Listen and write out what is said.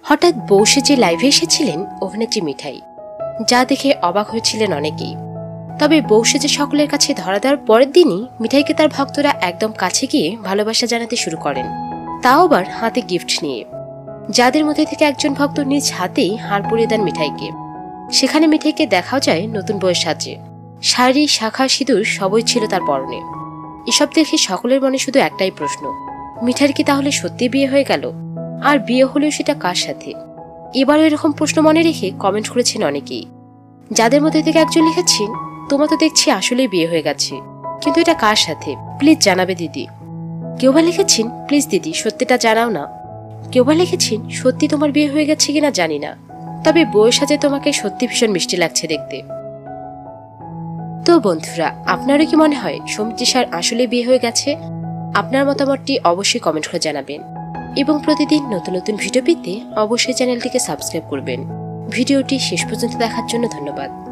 হঠাৎ বউ সেজে লাইভে এসেছিলেন অভিনেত্রী মিঠাই, যা দেখে অবাক হয়েছিলেন অনেকেই। তবে বউ সেজে সকলের কাছে ধরা দেওয়ার পরের দিনই মিঠাইকে তার ভক্তরা একদম কাছে গিয়ে ভালোবাসা জানাতে শুরু করেন, তাও আবার হাতে গিফট নিয়ে। যাদের মধ্যে থেকে একজন ভক্ত নিজ হাতেই হার পরিয়ে দেন মিঠাইকে। সেখানে মিঠাইকে দেখাও যায় নতুন বউয়ের সাজে, শাড়ি, শাখা, সিঁদুর সবই ছিল তার পরনে। এসব দেখে সকলের মনে শুধু একটাই প্রশ্ন, মিঠাইর কি তাহলে সত্যি বিয়ে হয়ে গেল? আর বিয়ে হলেও সেটা কার সাথে? এবারও এরকম প্রশ্ন মনে রেখে কমেন্ট করেছেন অনেকেই। যাদের মধ্যে থেকে একজন লিখেছেন, তোমার তো দেখছি আসলেই বিয়ে হয়ে গেছে, কিন্তু এটা কার সাথে, প্লিজ জানাবে দিদি। কেউ বা লিখেছেন, প্লিজ দিদি সত্যিটা জানাও না। কেউ বা লিখেছেন, সত্যি তোমার বিয়ে হয়ে গেছে কিনা জানি না, তবে বউয়ের সাথে তোমাকে সত্যি ভীষণ মিষ্টি লাগছে দেখতে। তো বন্ধুরা, আপনারও কি মনে হয় সমৃদ্ধিসার আসলে বিয়ে হয়ে গেছে? আপনার মতামতটি অবশ্যই কমেন্ট করে জানাবেন এবং প্রতিদিন নতুন নতুন ভিডিও পেতে অবশ্যই চ্যানেলটিকে সাবস্ক্রাইব করবেন। ভিডিওটি শেষ পর্যন্ত দেখার জন্য ধন্যবাদ।